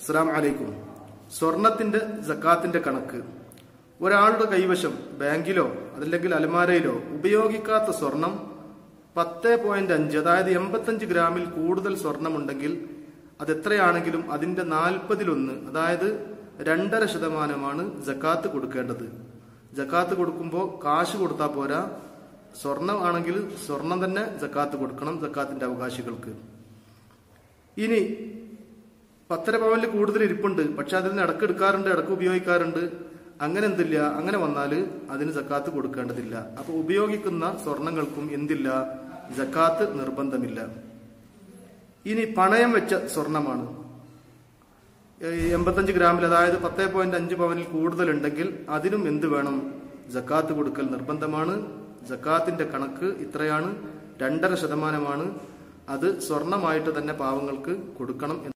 അസ്സലാമു അലൈക്കും. സ്വർണത്തിന്റെ സക്കാത്തിന്റെ കണക്ക്. ഒരാളുടെ കൈവശം ബാങ്കിലോ അതല്ലെങ്കിൽ അലമാരയിലോ ഉപയോഗിക്കാത്ത സ്വർണം 10.5 അതായത് 85 ഗ്രാമിൽ കൂടുതൽ സ്വർണമുണ്ടെങ്കിൽ അതെത്രയാണെങ്കിലും അതിന്റെ 40-1 അതായത് 2.5% സക്കാത്ത് കൊടുക്കേണ്ടത്. സക്കാത്ത് കൊടുക്കുമ്പോൾ കാശ് കൊടുത്താൽ പോരാ, സ്വർണം ആണെങ്കിൽ സ്വർണം തന്നെ സക്കാത്ത് കൊടുക്കണം സക്കാത്തിന്റെ അവകാശികൾക്ക്. ഇനി 10 പവനിൽ കൂടുതൽ ഇരിപ്പുണ്ട്, പക്ഷെ അതിൽ നിന്ന് ഇടക്ക് എടുക്കാറുണ്ട്, ഇടക്ക് ഉപയോഗിക്കാറുണ്ട്, അങ്ങനെ എന്തില്ല, അങ്ങനെ വന്നാൽ അതിന് സക്കാത്ത് കൊടുക്കേണ്ടതില്ല. അപ്പൊ ഉപയോഗിക്കുന്ന സ്വർണങ്ങൾക്കും എന്തില്ല, സക്കാത്ത് നിർബന്ധമില്ല. ഇനി പണയം വെച്ച സ്വർണമാണ് 85 ഗ്രാമിൽ അതായത് 10.5 പവനിൽ കൂടുതൽ ഉണ്ടെങ്കിൽ അതിനും എന്ത് വേണം, സക്കാത്ത് കൊടുക്കൽ നിർബന്ധമാണ്. സക്കാത്തിന്റെ കണക്ക് ഇത്രയാണ്, 2.5%. അത് സ്വർണമായിട്ട് തന്നെ പാവങ്ങൾക്ക് കൊടുക്കണം.